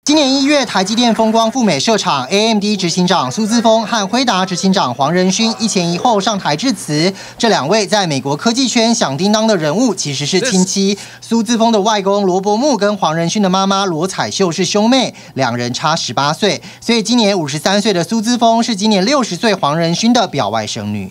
今年1月，台积电风光赴美设厂 ，AMD 执行长苏姿丰和辉达执行长黄仁勋一前一后上台致辞。这两位在美国科技圈响叮当的人物，其实是亲戚。苏姿丰的外公罗伯木跟黄仁勋的妈妈罗彩秀是兄妹，两人差18岁，所以今年53岁的苏姿丰是今年60岁黄仁勋的表外甥女。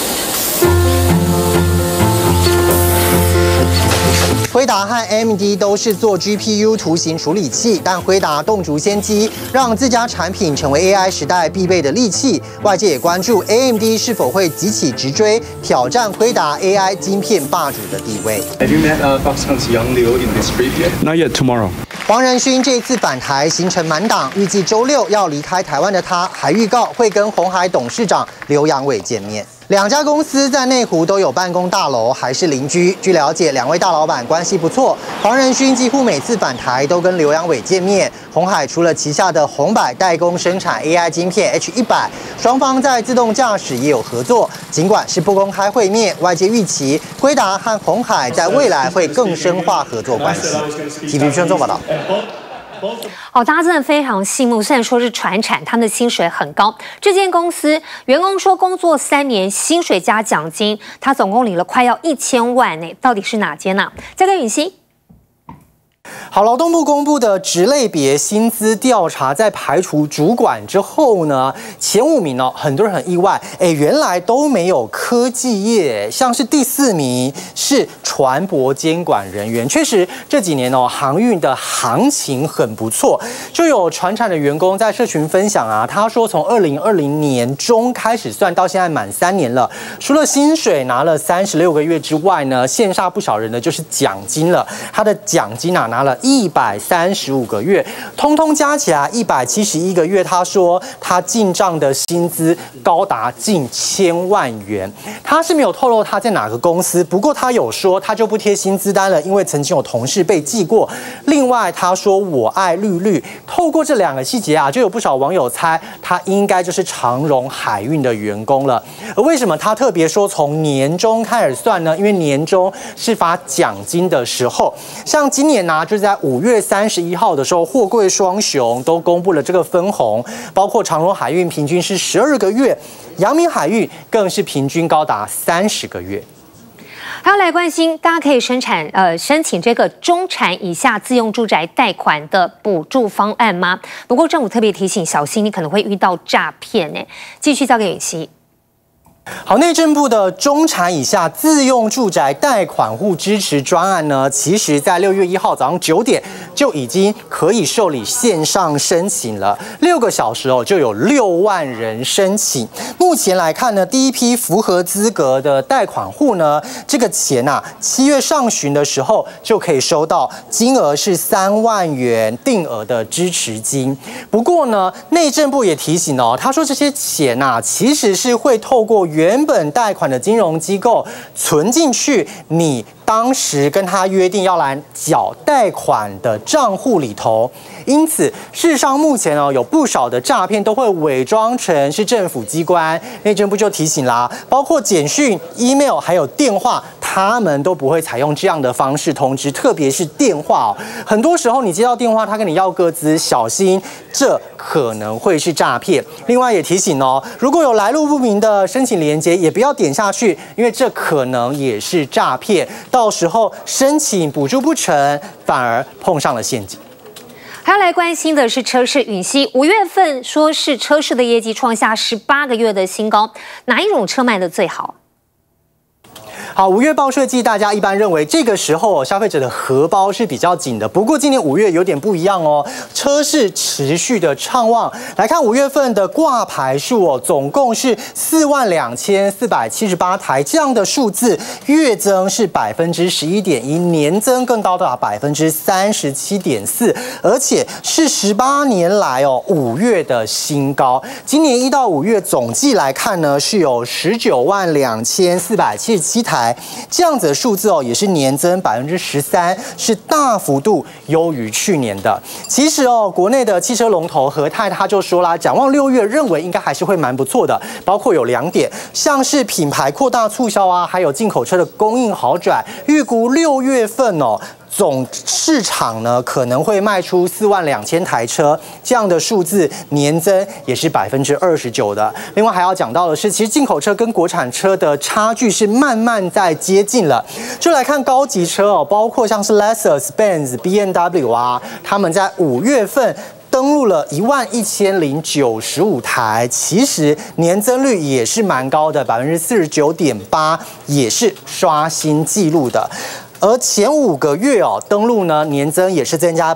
辉达和 AMD 都是做 GPU 图形处理器，但辉达洞烛先机，让自家产品成为 AI 时代必备的利器。外界也关注 AMD 是否会急起直追，挑战辉达 AI 晶片霸主的地位。 Have you met Foxconn's young Leo in the street yet? Not yet. Tomorrow. 黄仁勋这一次返台行程满档，预计周6要离开台湾的他，还预告会跟鸿海董事长刘扬伟见面。 两家公司在内湖都有办公大楼，还是邻居。据了解，两位大老板关系不错。黄仁勋几乎每次返台都跟刘扬伟见面。鸿海除了旗下的鸿百代工生产 AI 晶片 H100，双方在自动驾驶也有合作。尽管是不公开会面，外界预期辉达和鸿海在未来会更深化合作关系。TV 宣重报道。 好，大家真的非常羡慕。虽然说是传产，他们的薪水很高。这间公司员工说，工作3年，薪水加奖金，他总共领了快要1000万呢。到底是哪间呢？再跟允熙。 好，劳动部公布的职类别薪资调查，在排除主管之后呢，前5名哦，很多人很意外，原来都没有科技业，像是第4名是船舶监管人员。确实这几年哦，航运的行情很不错，就有船产的员工在社群分享啊，他说从2020年中开始算到现在满3年了，除了薪水拿了36个月之外呢，羡煞不少人的就是奖金了，他的奖金啊拿了135个月，通通加起来171个月。他说他进账的薪资高达近1000万元。他是没有透露他在哪个公司，不过他有说他就不贴薪资单了，因为曾经有同事被记过。另外他说我爱绿绿，透过这2个细节啊，就有不少网友猜他应该就是长荣海运的员工了。而为什么他特别说从年终开始算呢？因为年终是发奖金的时候，像今年呢、就是在5月31号的时候，货柜双雄都公布了这个分红，包括长荣海运平均是12个月，阳明海运更是平均高达30个月。 还要来关心，大家可以申请这个中产以下自用住宅贷款的补助方案吗？不过政府特别提醒，小心你可能会遇到诈骗呢。继续交给允熙。 好，内政部的中产以下自用住宅贷款户支持专案呢，其实在6月1号早上9点就已经可以受理线上申请了，6个小时哦就有6万人申请。目前来看呢，第一批符合资格的贷款户呢，这个钱啊，7月上旬的时候就可以收到，金额是3万元定额的支持金。不过呢，内政部也提醒哦，他说这些钱啊，其实是会透过原本贷款的金融机构存进去，你当时跟他约定要来缴贷款的账户里头。因此，事实上目前哦，有不少的诈骗都会伪装成是政府机关。内政部就提醒啦，包括简讯、email 还有电话，他们都不会采用这样的方式通知，特别是电话哦。很多时候你接到电话，他跟你要个资，小心这可能会是诈骗。另外也提醒哦，如果有来路不明的申请连结，也不要点下去，因为这可能也是诈骗。到时候申请补助不成，反而碰上了陷阱。 还要来关心的是车市，允熙5月份说是车市的业绩创下18个月的新高，哪一种车卖的最好？ 好，5月报税季，大家一般认为这个时候消费者的荷包是比较紧的。不过今年5月有点不一样哦，车市持续的畅旺。来看5月份的挂牌数哦，总共是42478台，这样的数字月增是11.1%，年增更高达37.4%，而且是18年来哦5月的新高。今年1到5月总计来看呢，是有192477台。这样子的数字哦，也是年增13%，是大幅度优于去年的。其实哦，国内的汽车龙头和泰他就说啦，展望6月，认为应该还是会蛮不错的，包括有2点，像是品牌扩大促销啊，还有进口车的供应好转，预估6月份哦。 总市场呢可能会卖出42000台车，这样的数字年增也是29%的。另外还要讲到的是，其实进口车跟国产车的差距是慢慢在接近了。就来看高级车哦，包括像是 Lexus、Benz、BMW 啊，他们在5月份登录了11095台，其实年增率也是蛮高的，49.8%，也是刷新纪录的。而前5个月哦，登录呢年增也是增加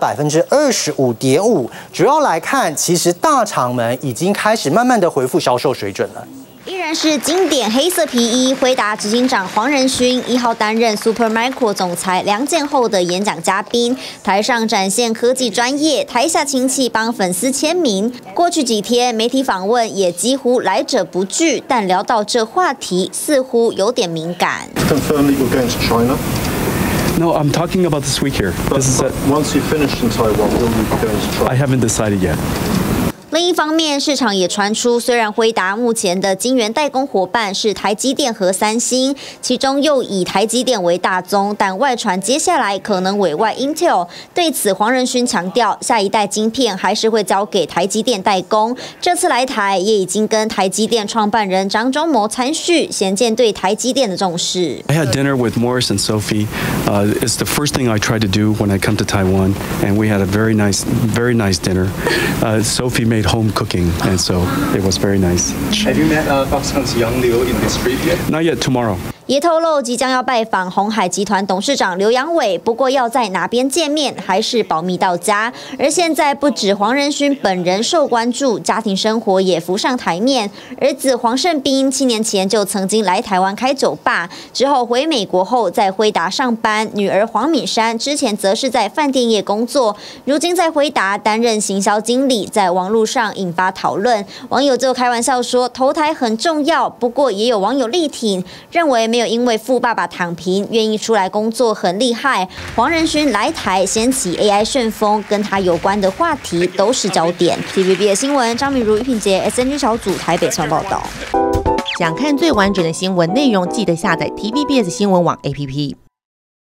25.5%。主要来看，其实大厂们已经开始慢慢的恢复销售水准了。 依然是经典黑色皮衣，辉达执行长黄仁勋1号担任 Supermicro 总裁梁建厚的演讲嘉宾，台上展现科技专业，台下亲戚帮粉丝签名。过去几天媒体访问也几乎来者不拒，但聊到这话题似乎有点敏感。 Confirm that you're going to China? No, I'm talking about this week here. But once you've finished in Taiwan, will you be going to China? I haven't decided yet. 另一方面，市场也传出，虽然辉达目前的晶圆代工伙伴是台积电和三星，其中又以台积电为大宗，但外传接下来可能委外 Intel。对此，黄仁勋强调，下一代晶片还是会交给台积电代工。这次来台，也已经跟台积电创办人张忠谋参叙，显见对台积电的重视。 I had dinner with Morris and Sophie. It's the first thing I try to do when I come to Taiwan, and we had a very nice dinner. Sophie made home cooking, and so it was very nice. Have you met Foxconn's Yang Liu in this trip yet? Not yet. Tomorrow. 也透露即将要拜访鸿海集团董事长刘扬伟，不过要在哪边见面还是保密到家。而现在不止黄仁勋本人受关注，家庭生活也浮上台面。儿子黄胜斌7年前就曾经来台湾开酒吧，之后回美国后在辉达上班。女儿黄敏珊之前则是在饭店业工作，如今在辉达担任行销经理，在网络上引发讨论。网友就开玩笑说投台很重要，不过也有网友力挺，认为没有因为富爸爸躺平，愿意出来工作很厉害。黄仁勋来台掀起 AI 旋风，跟他有关的话题都是焦点。TVB 的新闻，张敏如、于品杰 ，SNG 小组台北传报道。 想看最完整的新闻内容，记得下载 TVBS 新闻网 APP。